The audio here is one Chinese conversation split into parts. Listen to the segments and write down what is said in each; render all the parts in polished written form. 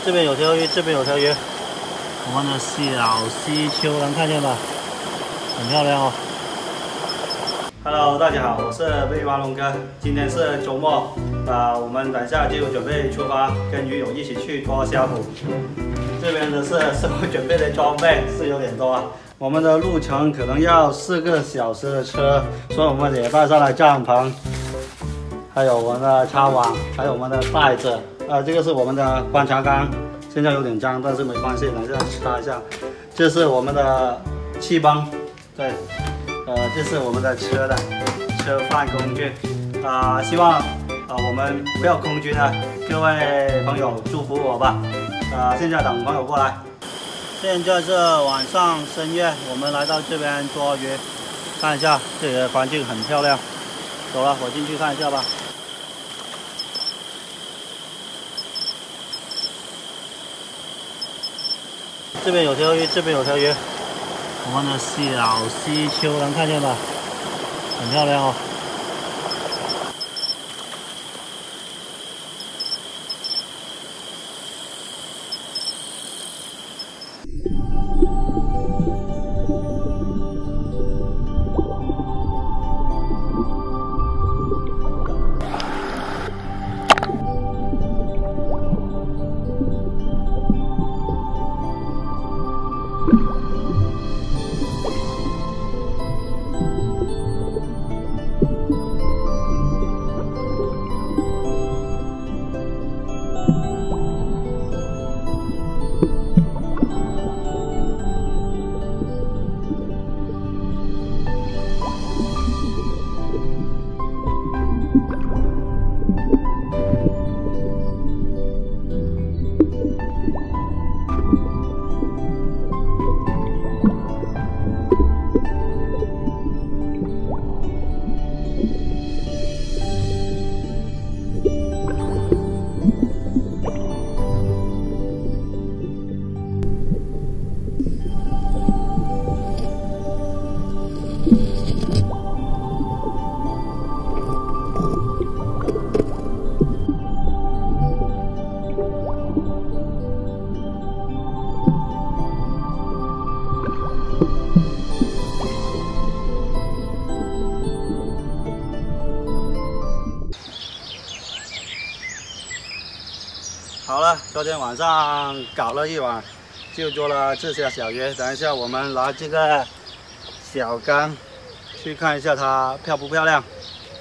这边有条鱼，这边有条鱼。我们的小溪丘能看见吧？很漂亮哦。Hello， 大家好，我是魏华龙哥。今天是周末，我们等一下就准备出发，跟鱼友一起去捉虾虎。这边的是我准备的装备是有点多啊。我们的路程可能要4个小时的车，所以我们也带上了帐篷，还有我们的擦网，还有我们的袋子。这个是我们的观察缸，现在有点脏，但是没关系，等一下擦一下。这是我们的气泵，对，这是我们的车饭工具。希望我们不要空军啊，各位朋友祝福我吧。现在等朋友过来。现在是晚上深夜，我们来到这边捉鱼，看一下这里的环境很漂亮。走了，我进去看一下吧。这边有条鱼，这边有条鱼。我们的小溪丘能看见吧？很漂亮哦。好了，昨天晚上搞了一晚，就捉了这些小鱼。等一下我们拿这个小竿去看一下它漂不漂亮。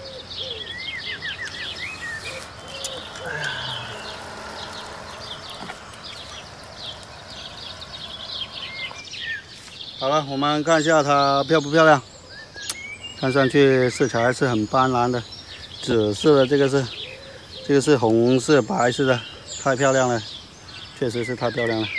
好了，我们看一下它漂不漂亮。看上去色彩还是很斑斓的，紫色的这个是红色、白色的。太漂亮了，确实是太漂亮了。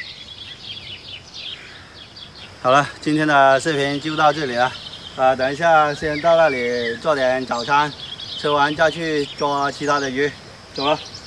好了，今天的视频就到这里了。等一下先到那里做点早餐，吃完再去捉其他的鱼。走了。